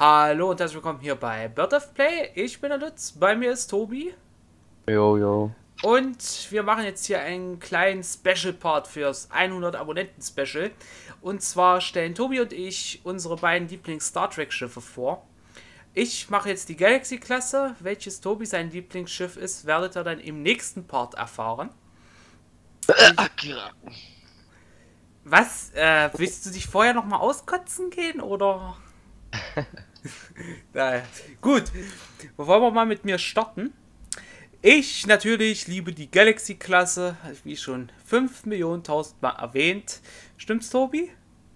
Hallo und herzlich willkommen hier bei Bird of Play. Ich bin der Lutz, bei mir ist Tobi. Jo, jo. Und wir machen jetzt hier einen kleinen Special-Part fürs 100 Abonnenten-Special. Und zwar stellen Tobi und ich unsere beiden Lieblings-Star Trek-Schiffe vor. Ich mache jetzt die Galaxy-Klasse. Welches Tobi sein Lieblingsschiff ist, werdet ihr dann im nächsten Part erfahren. Was? Willst du dich vorher nochmal auskotzen gehen, oder? Naja, gut. Wollen wir mal mit mir starten? Ich natürlich liebe die Galaxy-Klasse, wie schon 5 Millionen tausend Mal erwähnt. Stimmt's, Tobi?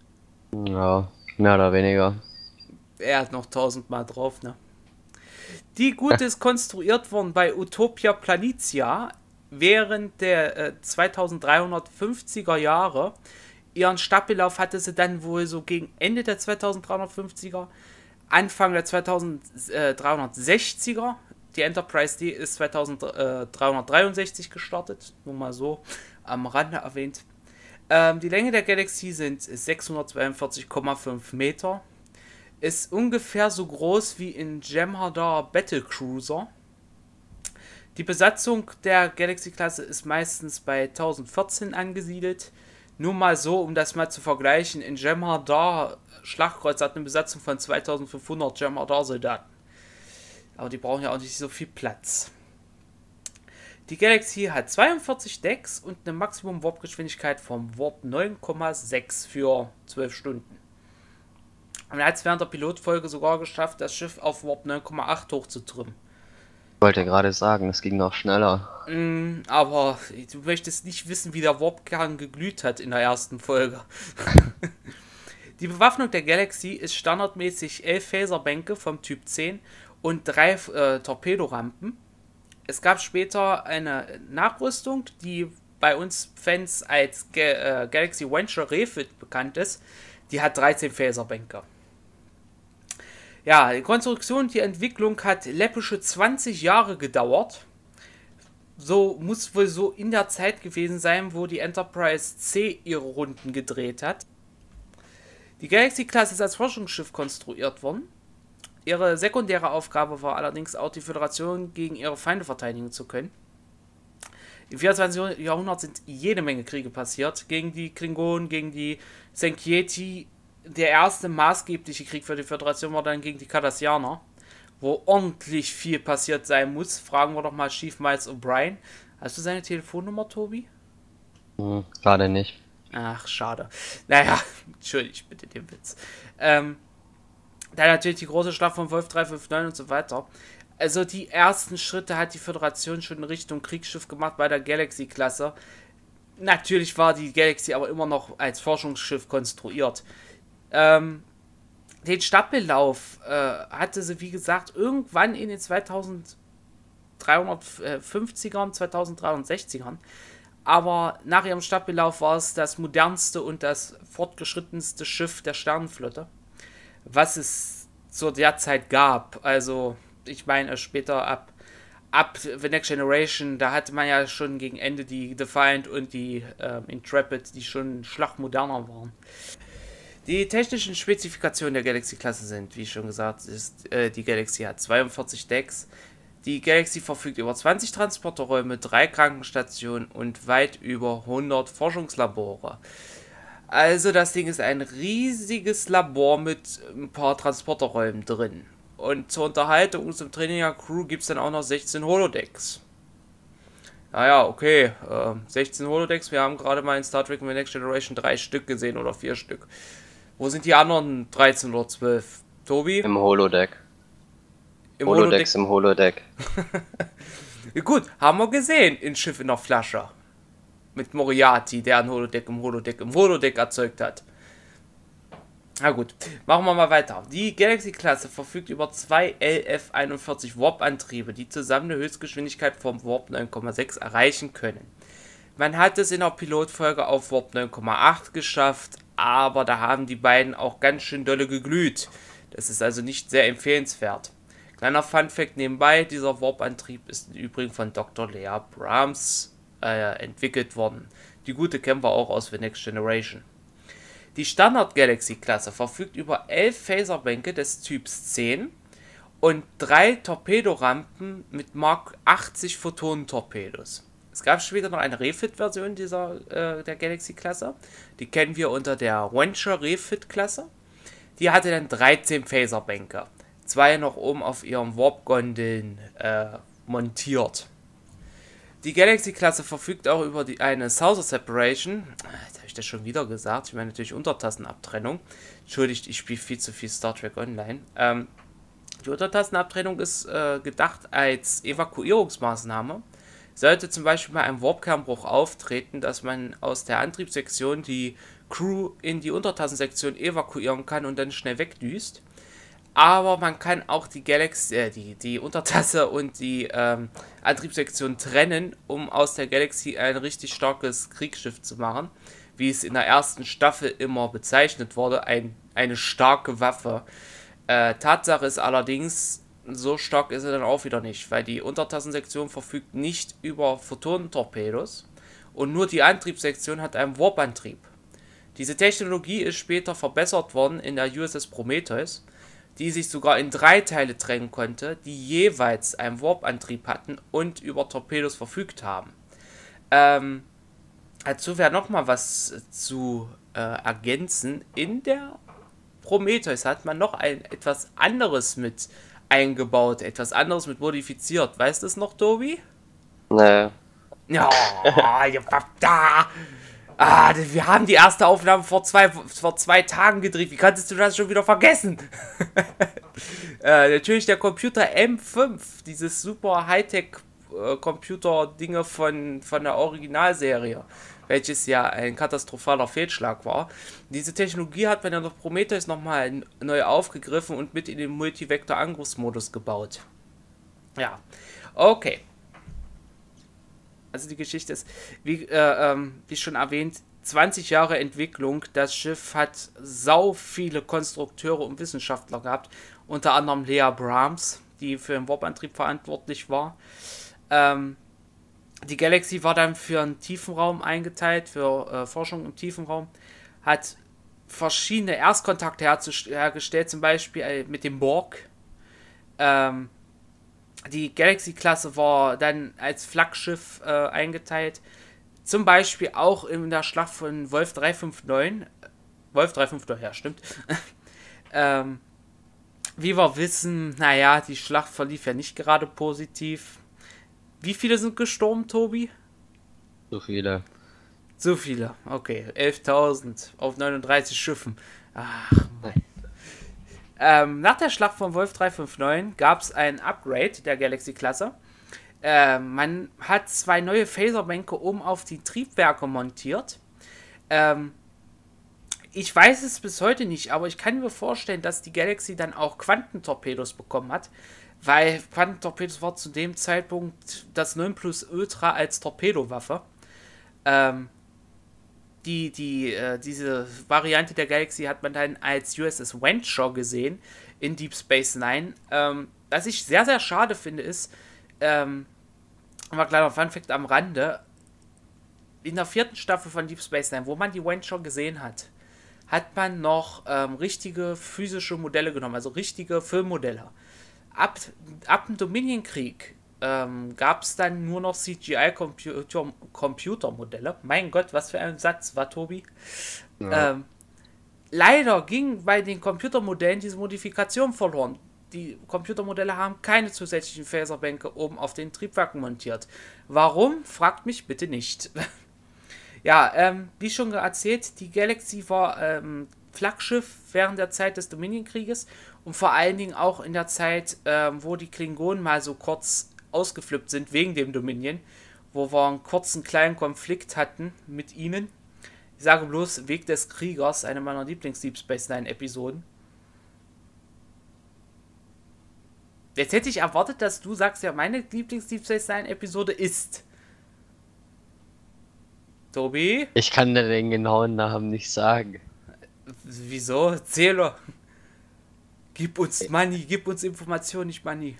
Ja, mehr oder weniger. Er hat noch 1000 Mal drauf, ne? Die Gute ist konstruiert worden bei Utopia Planitia während der 2350er Jahre. Ihren Staffellauf hatte sie dann wohl so gegen Ende der 2350er, Anfang der 2360er. Die Enterprise D ist 2363 gestartet, nur mal so am Rande erwähnt. Die Länge der Galaxie sind 642,5 Meter. Ist ungefähr so groß wie in Jem'Hadar Battlecruiser. Die Besatzung der Galaxy-Klasse ist meistens bei 1014 angesiedelt. Nur mal so, um das mal zu vergleichen, in Jem'Hadar Schlachtkreuz hat eine Besatzung von 2500 Jem'Hadar-Soldaten. Aber die brauchen ja auch nicht so viel Platz. Die Galaxy hat 42 Decks und eine Maximum-Warp-Geschwindigkeit vom Warp 9,6 für 12 Stunden. Und er hat es während der Pilotfolge sogar geschafft, das Schiff auf Warp 9,8 hochzutrimmen. Ich wollte gerade sagen, es ging noch schneller. Aber du möchtest nicht wissen, wie der Warp-Kern geglüht hat in der ersten Folge. Die Bewaffnung der Galaxy ist standardmäßig 11 Phaserbänke vom Typ 10 und 3 Torpedorampen. Es gab später eine Nachrüstung, die bei uns Fans als Galaxy Venture Refit bekannt ist. Die hat 13 Phaserbänke. Ja, die Konstruktion und die Entwicklung hat läppische 20 Jahre gedauert. So muss wohl so in der Zeit gewesen sein, wo die Enterprise C ihre Runden gedreht hat. Die Galaxy-Klasse ist als Forschungsschiff konstruiert worden. Ihre sekundäre Aufgabe war allerdings auch, die Föderation gegen ihre Feinde verteidigen zu können. Im 24. Jahrhundert sind jede Menge Kriege passiert. Gegen die Klingonen, gegen die Senkieti. Der erste maßgebliche Krieg für die Föderation war dann gegen die Cardassianer, wo ordentlich viel passiert sein muss. Fragen wir doch mal Chief Miles O'Brien. Hast du seine Telefonnummer, Tobi? Gerade nicht. Ach, schade. Naja, entschuldigt bitte den Witz. Dann natürlich die große Schlacht von Wolf 359 und so weiter. Also die ersten Schritte hat die Föderation schon in Richtung Kriegsschiff gemacht bei der Galaxy-Klasse. Natürlich war die Galaxy aber immer noch als Forschungsschiff konstruiert. Den Staffellauf hatte sie, wie gesagt, irgendwann in den 2350ern, 2360ern. Aber nach ihrem Staffellauf war es das modernste und das fortgeschrittenste Schiff der Sternenflotte, was es zu der Zeit gab. Also, ich meine, später ab The Next Generation, da hatte man ja schon gegen Ende die Defiant und die Intrepid, die schon schlachtmoderner waren. Die technischen Spezifikationen der Galaxy-Klasse sind, wie schon gesagt, die Galaxy hat 42 Decks. Die Galaxy verfügt über 20 Transporterräume, 3 Krankenstationen und weit über 100 Forschungslabore. Also das Ding ist ein riesiges Labor mit ein paar Transporterräumen drin. Und zur Unterhaltung und zum Training der Crew gibt es dann auch noch 16 Holodecks. Naja, okay, 16 Holodecks, wir haben gerade mal in Star Trek The Next Generation 3 Stück gesehen oder 4 Stück. Wo sind die anderen 13 oder 12? Tobi? Im Holodeck. Im Holodecks im Holodeck. Gut, haben wir gesehen in Schiff in der Flasche. Mit Moriarty, der ein Holodeck im Holodeck im Holodeck erzeugt hat. Na gut, machen wir mal weiter. Die Galaxy-Klasse verfügt über 2 LF-41 Warp-Antriebe, die zusammen eine Höchstgeschwindigkeit vom Warp 9,6 erreichen können. Man hat es in der Pilotfolge auf Warp 9,8 geschafft, aber da haben die beiden auch ganz schön dolle geglüht. Das ist also nicht sehr empfehlenswert. Kleiner Funfact nebenbei, dieser Warp-Antrieb ist im Übrigen von Dr. Leah Brahms entwickelt worden. Die Gute kennen wir auch aus The Next Generation. Die Standard Galaxy Klasse verfügt über 11 Phaserbänke des Typs 10 und 3 Torpedorampen mit Mark 80 Photonentorpedos. Es gab später noch eine Refit-Version der Galaxy-Klasse. Die kennen wir unter der Venture Refit-Klasse. Die hatte dann 13 Phaserbänke. 2 noch oben auf ihren Warp-Gondeln montiert. Die Galaxy-Klasse verfügt auch über eine Saucer Separation. Jetzt habe ich das schon wieder gesagt. Ich meine natürlich Untertassenabtrennung. Entschuldigt, ich spiele viel zu viel Star Trek Online. Die Untertassenabtrennung ist gedacht als Evakuierungsmaßnahme. Sollte zum Beispiel bei einem Warpkernbruch auftreten, dass man aus der Antriebssektion die Crew in die Untertassensektion evakuieren kann und dann schnell wegdüst. Aber man kann auch die Untertasse und die Antriebssektion trennen, um aus der Galaxy ein richtig starkes Kriegsschiff zu machen. Wie es in der ersten Staffel immer bezeichnet wurde, eine starke Waffe. Tatsache ist allerdings, so stark ist er dann auch wieder nicht, weil die Untertassensektion verfügt nicht über Photonentorpedos und nur die Antriebssektion hat einen Warp-Antrieb. Diese Technologie ist später verbessert worden in der USS Prometheus, die sich sogar in 3 Teile trennen konnte, die jeweils einen Warp-Antrieb hatten und über Torpedos verfügt haben. Dazu wäre nochmal was zu ergänzen. In der Prometheus hat man noch etwas anderes mit eingebaut, etwas anderes mit modifiziert. Weißt du es noch, Tobi? Nee. Ja, wir haben die erste Aufnahme vor zwei Tagen gedreht. Wie konntest du das schon wieder vergessen? Natürlich der Computer M5, dieses super Hightech-Computer-Dinge von der Originalserie, welches ja ein katastrophaler Fehlschlag war. Diese Technologie hat man in der Prometheus nochmal neu aufgegriffen und mit in den Multivektor-Angriffsmodus gebaut. Ja, okay. Also die Geschichte ist, wie schon erwähnt, 20 Jahre Entwicklung. Das Schiff hat sau viele Konstrukteure und Wissenschaftler gehabt. Unter anderem Lea Brahms, die für den Warp-Antrieb verantwortlich war. Die Galaxy war dann für einen Tiefenraum eingeteilt, für Forschung im Tiefenraum. Hat verschiedene Erstkontakte hergestellt, zum Beispiel mit dem Borg. Die Galaxy-Klasse war dann als Flaggschiff eingeteilt. Zum Beispiel auch in der Schlacht von Wolf 359. Wolf 359, ja, stimmt. Wie wir wissen, naja, die Schlacht verlief ja nicht gerade positiv. Wie viele sind gestorben, Tobi? So viele. So viele, okay. 11.000 auf 39 Schiffen. Ach, Mann. Nach der Schlacht von Wolf 359 gab es ein Upgrade der Galaxy-Klasse. Man hat 2 neue Phaserbänke oben auf die Triebwerke montiert. Ich weiß es bis heute nicht, aber ich kann mir vorstellen, dass die Galaxy dann auch Quantentorpedos bekommen hat, weil Quantentorpedos war zu dem Zeitpunkt das 9 Plus Ultra als Torpedowaffe. Diese Variante der Galaxy hat man dann als USS Venture gesehen in Deep Space Nine. Was ich sehr, sehr schade finde, ist, aber kleiner Funfact am Rande, in der 4. Staffel von Deep Space Nine, wo man die Venture gesehen hat, hat man noch richtige physische Modelle genommen, also richtige Filmmodelle. Ab dem Dominion-Krieg gab es dann nur noch CGI-Computermodelle. Mein Gott, was für ein Satz war, Tobi? Ja. Leider ging bei den Computermodellen diese Modifikation verloren. Die Computermodelle haben keine zusätzlichen Phaserbänke oben auf den Triebwerken montiert. Warum? Fragt mich bitte nicht. Ja, wie schon erzählt, die Galaxy war Flaggschiff während der Zeit des Dominion-Krieges und vor allen Dingen auch in der Zeit, wo die Klingonen mal so kurz ausgeflippt sind wegen dem Dominion, wo wir einen kurzen kleinen Konflikt hatten mit ihnen. Ich sage bloß Weg des Kriegers, eine meiner Lieblings-Deep Space Nine Episoden. Jetzt hätte ich erwartet, dass du sagst, ja, meine Lieblings-Deep Space Nine Episode ist. Tobi? Ich kann dir den genauen Namen nicht sagen. Wieso? Erzähle. Gib uns Money, gib uns Informationen, nicht Money.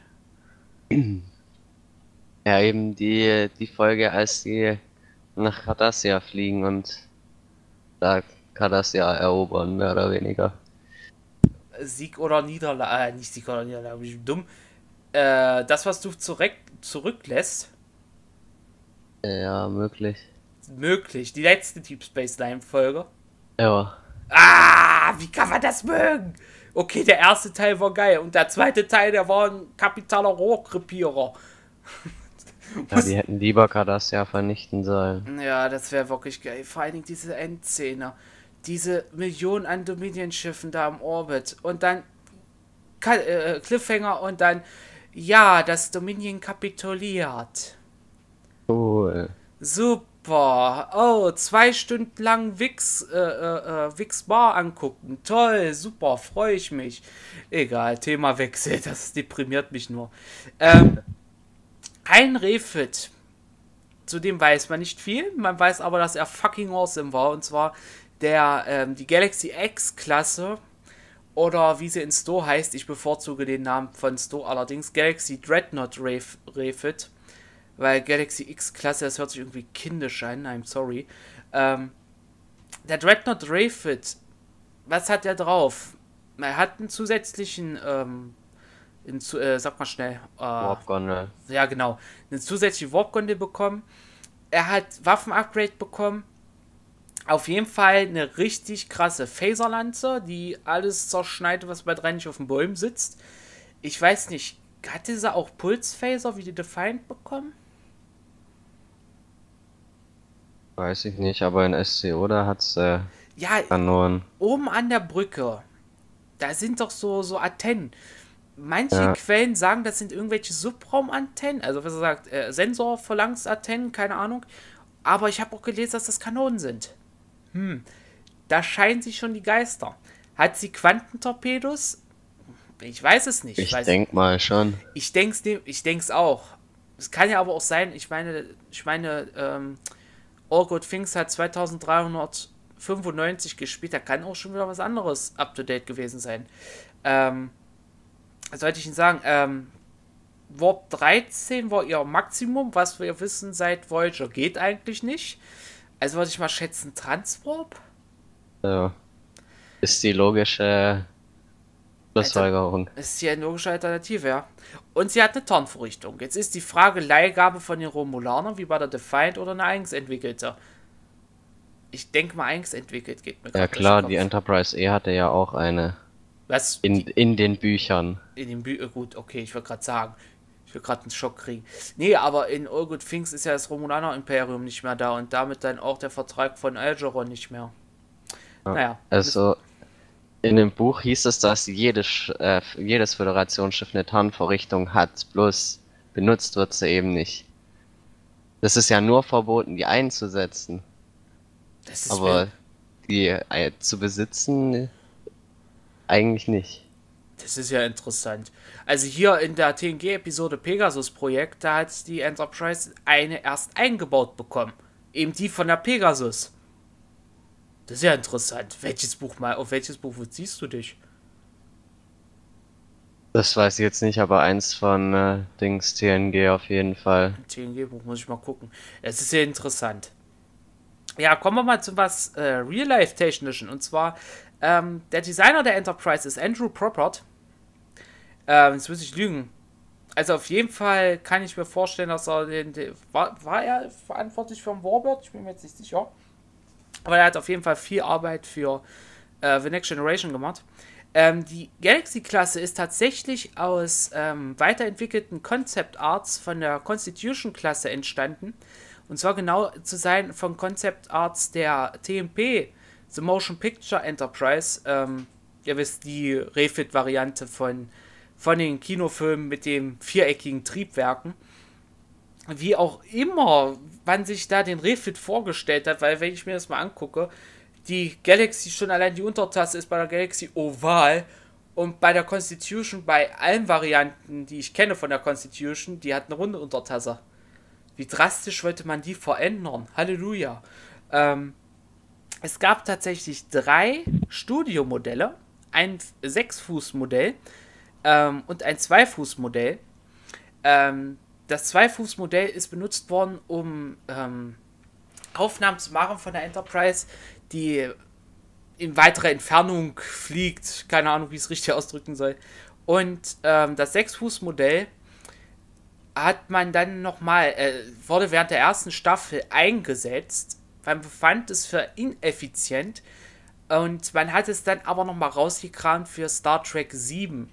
Ja, eben die Folge, als die nach Cardassia fliegen und da Cardassia erobern, mehr oder weniger. Sieg oder Niederlage, nicht Sieg oder Niederlage, bin ich dumm. Das, was du zurücklässt, Ja, möglich. möglich. Die letzte Deep Space Nine Folge. Ja. Ah, wie kann man das mögen? Okay, der erste Teil war geil und der zweite Teil, der war ein kapitaler Rohrkrepierer. Ja, die hätten lieber Cardassia vernichten sollen. Ja, das wäre wirklich geil. Vor allen Dingen diese Endszene. Diese Millionen an Dominion-Schiffen da im Orbit. Und dann Cliffhanger und dann, ja, das Dominion kapituliert. Cool. Super. Oh, 2 Stunden lang Wix Bar angucken. Toll, super, freue ich mich. Egal, Thema Wechsel, das deprimiert mich nur. Ein Refit. Zu dem weiß man nicht viel. Man weiß aber, dass er fucking awesome war. Und zwar die Galaxy X-Klasse. Oder wie sie in Sto heißt. Ich bevorzuge den Namen von Sto allerdings. Galaxy Dreadnought Refit. Weil Galaxy X-Klasse, das hört sich irgendwie kindisch an. I'm sorry. Der Dreadnought Refit. Was hat der drauf? Er hat einen zusätzlichen sag mal schnell. Warp-Gondel. Ja, genau. Eine zusätzliche Warp-Gondel bekommen. Er hat Waffen-Upgrade bekommen. Auf jeden Fall eine richtig krasse Phaserlanze, die alles zerschneidet, was bei 3 nicht auf den Bäumen sitzt. Ich weiß nicht, hat dieser auch Pulsphaser wie die Defiant bekommen? Weiß ich nicht, aber in SCO, da hat's Ja, Kanonen. oben an der Brücke, da sind doch so Antennen. Manche Ja. Quellen sagen, das sind irgendwelche Subraumantennen, also was er sagt, Sensorverlangsantennen, keine Ahnung. Aber ich habe auch gelesen, dass das Kanonen sind. Da scheinen sich schon die Geister. Hat sie Quantentorpedos? Ich weiß es nicht. Ich denk mal schon. Ich denk's auch. Es kann ja aber auch sein, ich meine, All Good Things hat 2395 gespielt, da kann auch schon wieder was anderes up to date gewesen sein. Was sollte ich Ihnen sagen? Warp 13 war ihr Maximum, was wir wissen seit Voyager geht eigentlich nicht. Also würde ich mal schätzen, Transwarp? Ja. Ist die logische Schlussfolgerung. Ist hier eine logische Alternative, ja. Und sie hat eine Tarnvorrichtung. Jetzt ist die Frage, Leihgabe von den Romulanern, wie bei der Defiant oder eine eigens entwickelte. Ich denke mal, eigens entwickelt geht mir Ja gerade klar, durch die den Kopf. Enterprise E hatte ja auch eine. Was? In den Büchern. In den gut, okay, ich wollte gerade sagen. Ich will gerade einen Schock kriegen. Nee, aber in All Good Things ist ja das Romulaner-Imperium nicht mehr da und damit dann auch der Vertrag von Algeron nicht mehr. Ja. Naja. Also in dem Buch hieß es, dass jedes Föderationsschiff eine Tarnvorrichtung hat, bloß benutzt wird sie eben nicht. Das ist ja nur verboten, die einzusetzen. Das ist Aber die zu besitzen eigentlich nicht. Das ist ja interessant. Also hier in der TNG-Episode Pegasus-Projekt, da hat die Enterprise eine erst eingebaut bekommen. Eben die von der Pegasus. Das ist ja interessant. Auf welches Buch beziehst du dich? Das weiß ich jetzt nicht, aber eins von Dings TNG auf jeden Fall. TNG-Buch muss ich mal gucken. Es ist sehr interessant. Ja, kommen wir mal zu was Real-Life-Technischen. Und zwar, der Designer der Enterprise ist Andrew Propert. Jetzt muss ich lügen. Also auf jeden Fall kann ich mir vorstellen, dass er war er verantwortlich für den Warbird? Ich bin mir jetzt nicht sicher. Aber er hat auf jeden Fall viel Arbeit für The Next Generation gemacht. Die Galaxy-Klasse ist tatsächlich aus weiterentwickelten Concept Arts von der Constitution-Klasse entstanden. Und zwar genau zu sein von Concept Arts der TMP, The Motion Picture Enterprise. Ihr wisst, die Refit-Variante von den Kinofilmen mit den viereckigen Triebwerken. Wie auch immer man sich da den Refit vorgestellt hat, weil wenn ich mir das mal angucke, die Galaxy schon allein die Untertasse ist bei der Galaxy oval und bei der Constitution, bei allen Varianten, die ich kenne von der Constitution, die hat eine runde Untertasse. Wie drastisch wollte man die verändern? Halleluja. Es gab tatsächlich 3 Studiomodelle, ein 6-Fuß-Modell und ein 2-Fuß-Modell. Das 2-Fuß-Modell ist benutzt worden, um Aufnahmen zu machen von der Enterprise, die in weitere Entfernung fliegt. Keine Ahnung, wie ich es richtig ausdrücken soll. Und das 6-Fuß-Modell hat man dann nochmal, wurde während der ersten Staffel eingesetzt. Man befand es für ineffizient. Und man hat es dann aber nochmal rausgekramt für Star Trek 7.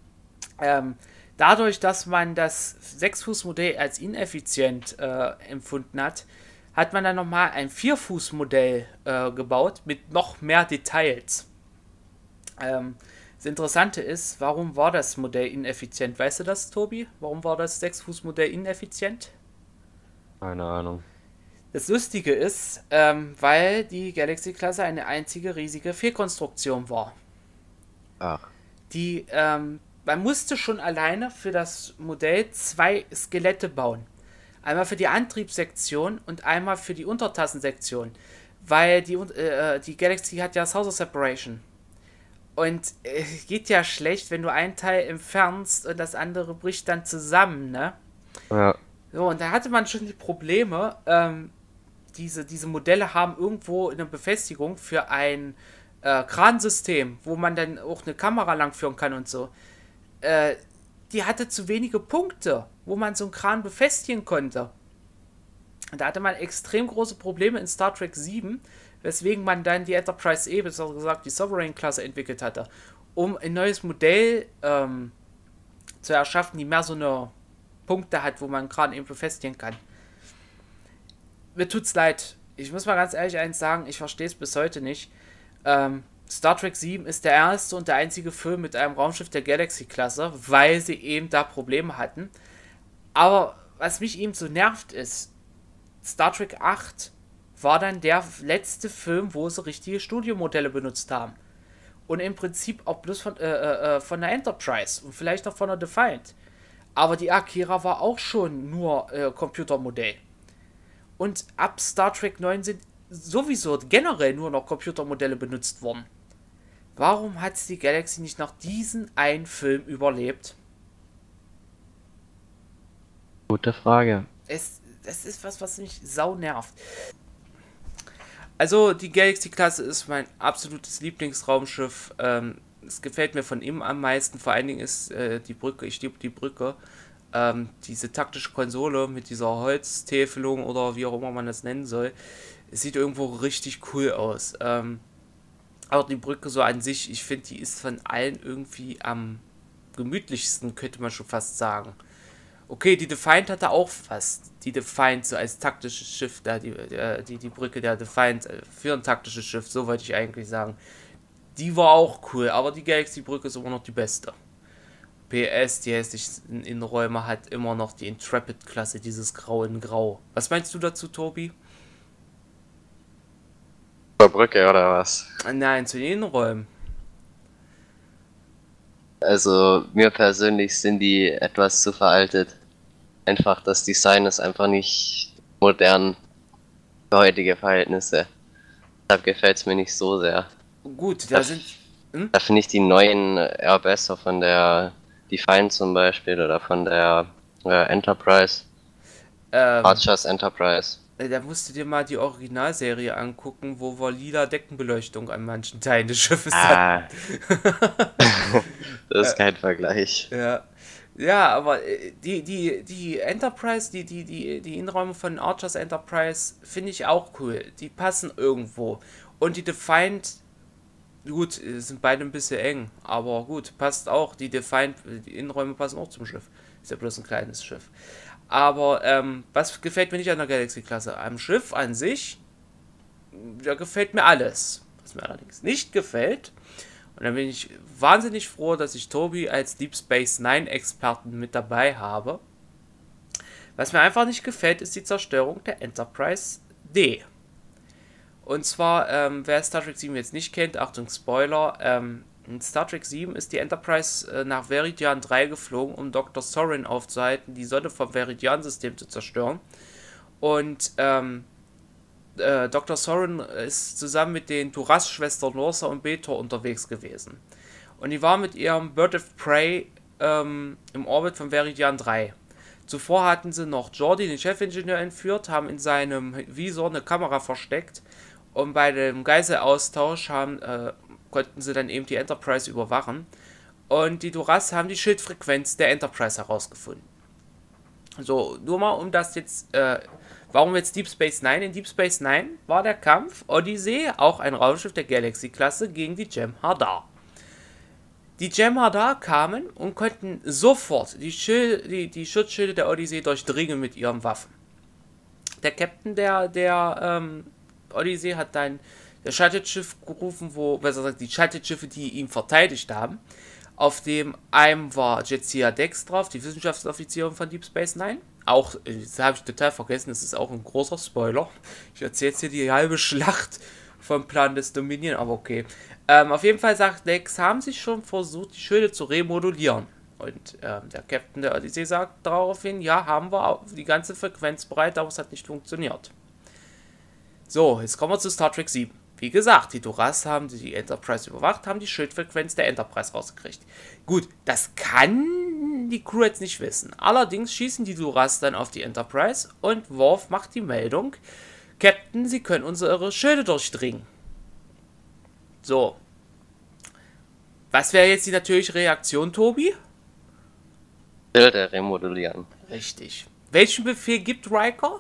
Dadurch, dass man das 6-Fuß-Modell als ineffizient empfunden hat, hat man dann nochmal ein 4-Fuß-Modell gebaut mit noch mehr Details. Das Interessante ist, warum war das Modell ineffizient? Weißt du das, Tobi? Warum war das 6-Fuß-Modell ineffizient? Keine Ahnung. Das Lustige ist, weil die Galaxy-Klasse eine einzige riesige Fehlkonstruktion war. Ach. Man musste schon alleine für das Modell 2 Skelette bauen. Einmal für die Antriebssektion und einmal für die Untertassensektion. Weil die Galaxy hat ja Saucer Separation. Und geht ja schlecht, wenn du ein Teil entfernst und das andere bricht dann zusammen, ne? Ja. So, und da hatte man schon die Probleme, diese Modelle haben irgendwo eine Befestigung für ein Kransystem, wo man dann auch eine Kamera langführen kann und so. Die hatte zu wenige Punkte, wo man so einen Kran befestigen konnte. Und da hatte man extrem große Probleme in Star Trek 7, weswegen man dann die Enterprise E, besser gesagt die Sovereign-Klasse entwickelt hatte, um ein neues Modell zu erschaffen, die mehr so eine Punkte hat, wo man Kran eben befestigen kann. Mir tut's leid. Ich muss mal ganz ehrlich eins sagen, ich verstehe es bis heute nicht. Star Trek 7 ist der erste und der einzige Film mit einem Raumschiff der Galaxy-Klasse, weil sie eben da Probleme hatten. Aber was mich eben so nervt ist, Star Trek 8 war dann der letzte Film, wo sie richtige Studiomodelle benutzt haben. Und im Prinzip auch bloß von der Enterprise und vielleicht auch von der Defiant. Aber die Akira war auch schon nur Computermodell. Und ab Star Trek 9 sind sowieso generell nur noch Computermodelle benutzt worden. Warum hat die Galaxy nicht noch diesen einen Film überlebt? Gute Frage. Das ist was mich sau nervt. Also die Galaxy-Klasse ist mein absolutes Lieblingsraumschiff. Es gefällt mir von ihm am meisten. Vor allen Dingen ist die Brücke, ich liebe die Brücke. Diese taktische Konsole mit dieser Holztäfelung oder wie auch immer man das nennen soll. Es sieht irgendwo richtig cool aus. Aber die Brücke so an sich, ich finde, die ist von allen irgendwie am gemütlichsten, könnte man schon fast sagen. Okay, die Defiant hatte auch fast. Die Defiant so als taktisches Schiff, da die Brücke der Defiant für ein taktisches Schiff, so wollte ich eigentlich sagen. Die war auch cool, aber die Galaxy-Brücke ist immer noch die beste. PS, die hässlichsten Innenräume hat immer noch die Intrepid-Klasse, dieses Grau in Grau. Was meinst du dazu, Tobi? Zur Brücke oder was? Nein, zu den Innenräumen. Also mir persönlich sind die etwas zu veraltet. Einfach das Design ist einfach nicht modern für heutige Verhältnisse. Deshalb gefällt es mir nicht so sehr. Gut, da sind... Da finde ich die neuen eher besser, von der Defiant zum Beispiel oder von der Enterprise. Archers Enterprise. Da musst du dir mal die Originalserie angucken, wo wir lila Deckenbeleuchtung an manchen Teilen des Schiffes hatten. Das ist kein Vergleich. Ja, aber die Enterprise, die Innenräume von Archers Enterprise finde ich auch cool. Die passen irgendwo. Und die Defiant, gut, sind beide ein bisschen eng, aber gut, passt auch. Die Defiant, die Innenräume passen auch zum Schiff. Ist ja bloß ein kleines Schiff. Aber was gefällt mir nicht an der Galaxy-Klasse? Am Schiff an sich, da gefällt mir alles. Was mir allerdings nicht gefällt, und dann bin ich wahnsinnig froh, dass ich Tobi als Deep Space Nine Experten mit dabei habe. Was mir einfach nicht gefällt, ist die Zerstörung der Enterprise D. Und zwar, wer Star Trek 7 jetzt nicht kennt, Achtung Spoiler, in Star Trek 7 ist die Enterprise nach Veridian 3 geflogen, um Dr. Sorin aufzuhalten, die Sonne vom Veridian-System zu zerstören. Und Dr. Sorin ist zusammen mit den Duras-Schwestern Lorsa und Betor unterwegs gewesen. Und die war mit ihrem Bird of Prey im Orbit von Veridian 3. Zuvor hatten sie noch Geordi, den Chefingenieur, entführt, haben in seinem Visor eine Kamera versteckt Und bei dem Geiselaustausch konnten sie dann eben die Enterprise überwachen. Und die Duras haben die Schildfrequenz der Enterprise herausgefunden. So, nur mal um das jetzt, warum jetzt Deep Space Nine? In Deep Space Nine war der Kampf Odyssey, auch ein Raumschiff der Galaxy-Klasse, gegen die Jem'Hadar. Die Jem'Hadar kamen und konnten sofort die Schutzschilde der Odyssey durchdringen mit ihren Waffen. Der Captain der Odyssey hat dann das Shuttle-Schiff gerufen, besser gesagt, die Shuttle-Schiffe, die ihn verteidigt haben. Auf dem einem war Jadzia Dex drauf, die Wissenschaftsoffizierin von Deep Space Nine. Auch, das habe ich total vergessen, das ist auch ein großer Spoiler. Ich erzähle jetzt hier die halbe Schlacht vom Plan des Dominion, aber okay. Auf jeden Fall sagt Dex, haben sie schon versucht, die Schilde zu remodulieren. Und der Captain der Odyssey sagt daraufhin, ja, haben wir die ganze Frequenz bereit, aber es hat nicht funktioniert. So, jetzt kommen wir zu Star Trek 7. Wie gesagt, die Duras haben die Enterprise überwacht, haben die Schildfrequenz der Enterprise rausgekriegt. Gut, das kann die Crew jetzt nicht wissen. Allerdings schießen die Duras dann auf die Enterprise und Worf macht die Meldung, Captain, Sie können unsere Schilde durchdringen. So. Was wäre jetzt die natürliche Reaktion, Tobi? Schilde remodulieren. Richtig. Welchen Befehl gibt Riker?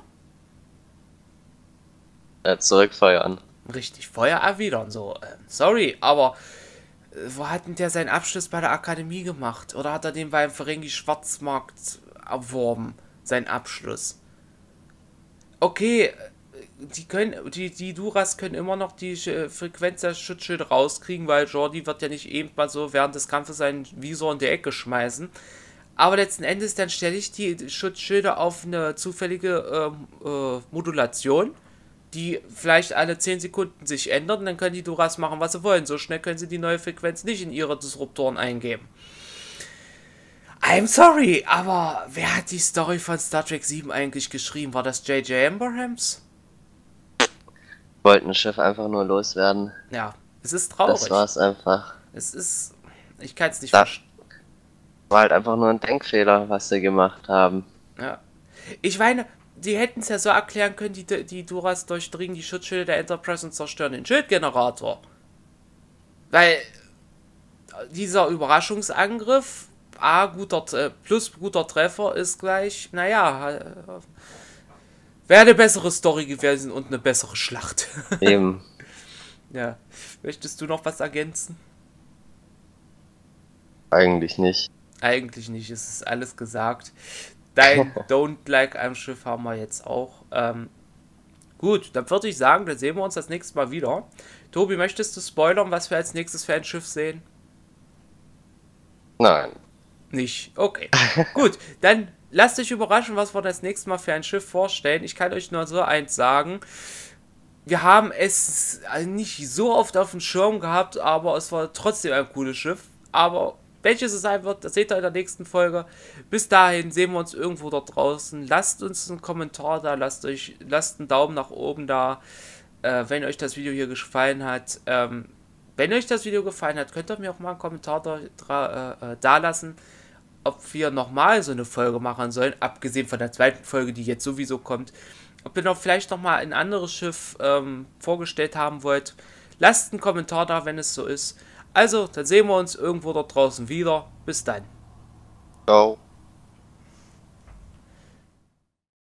Zurückfeuern. Richtig, Feuer erwidern. So, sorry, aber wo hat denn der seinen Abschluss bei der Akademie gemacht? Oder hat er den beim Ferengi Schwarzmarkt erworben? Seinen Abschluss. Okay, die Duras können immer noch die Frequenz der Schutzschilde rauskriegen, weil Geordi wird ja nicht eben mal so während des Kampfes seinen Visor in die Ecke schmeißen. Aber letzten Endes, dann stelle ich die Schutzschilde auf eine zufällige Modulation, die vielleicht alle 10 Sekunden sich ändert, und dann können die Duras machen, was sie wollen. So schnell können sie die neue Frequenz nicht in ihre Disruptoren eingeben. I'm sorry, aber wer hat die Story von Star Trek 7 eigentlich geschrieben? War das J.J. Abrams? Wollten ein Schiff einfach nur loswerden. Ja, es ist traurig. Das war's einfach. Es ist... Ich kann es nicht verstehen. War halt einfach nur ein Denkfehler, was sie gemacht haben. Ja. Ich meine, die hätten es ja so erklären können, die Duras durchdringen die Schutzschilde der Enterprise und zerstören den Schildgenerator. Weil dieser Überraschungsangriff, plus guter Treffer ist gleich, naja, wäre eine bessere Story gewesen und eine bessere Schlacht. Eben. Ja. Möchtest du noch was ergänzen? Eigentlich nicht. Eigentlich nicht, es ist alles gesagt. Dein Don't Like am Schiff haben wir jetzt auch. Gut, dann würde ich sagen, dann sehen wir uns das nächste Mal wieder. Tobi, möchtest du spoilern, was wir als nächstes für ein Schiff sehen? Nein. Nicht. Okay. Gut, dann lasst euch überraschen, was wir das nächste Mal für ein Schiff vorstellen. Ich kann euch nur so eins sagen. Wir haben es nicht so oft auf dem Schirm gehabt, aber es war trotzdem ein cooles Schiff. Aber welches es sein wird, das seht ihr in der nächsten Folge. Bis dahin sehen wir uns irgendwo dort draußen. Lasst uns einen Kommentar da, lasst einen Daumen nach oben da, wenn euch das Video hier gefallen hat. Wenn euch das Video gefallen hat, könnt ihr mir auch mal einen Kommentar da lassen, ob wir nochmal so eine Folge machen sollen, abgesehen von der zweiten Folge, die jetzt sowieso kommt. Ob ihr noch vielleicht nochmal ein anderes Schiff vorgestellt haben wollt. Lasst einen Kommentar da, wenn es so ist. Also, dann sehen wir uns irgendwo dort draußen wieder. Bis dann. Ciao.